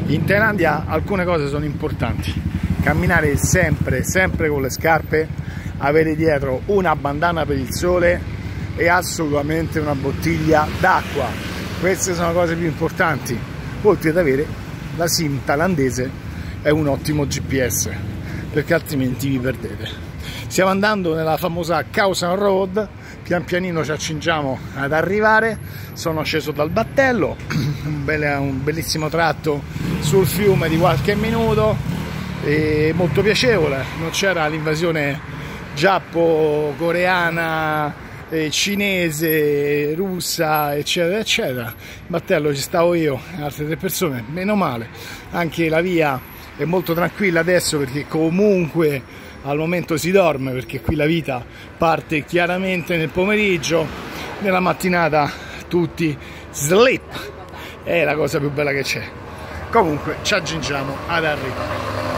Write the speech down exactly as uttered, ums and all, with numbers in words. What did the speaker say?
In Thailandia alcune cose sono importanti: camminare sempre, sempre con le scarpe, avere dietro una bandana per il sole e assolutamente una bottiglia d'acqua. Queste sono le cose più importanti, oltre ad avere la SIM thailandese e un ottimo G P S, perché altrimenti vi perdete. Stiamo andando nella famosa Khao San Road, pian pianino ci accingiamo ad arrivare. Sono sceso dal battello, un, bel, un bellissimo tratto sul fiume di qualche minuto, e molto piacevole, non c'era l'invasione giappo-coreana, eh, cinese, russa, eccetera eccetera. Il battello ci stavo io e altre tre persone, meno male. Anche la via è molto tranquilla adesso, perché comunque al momento si dorme, perché qui la vita parte chiaramente nel pomeriggio, nella mattinata tutti sleep, è la cosa più bella che c'è. Comunque ci aggiungiamo ad arrivare.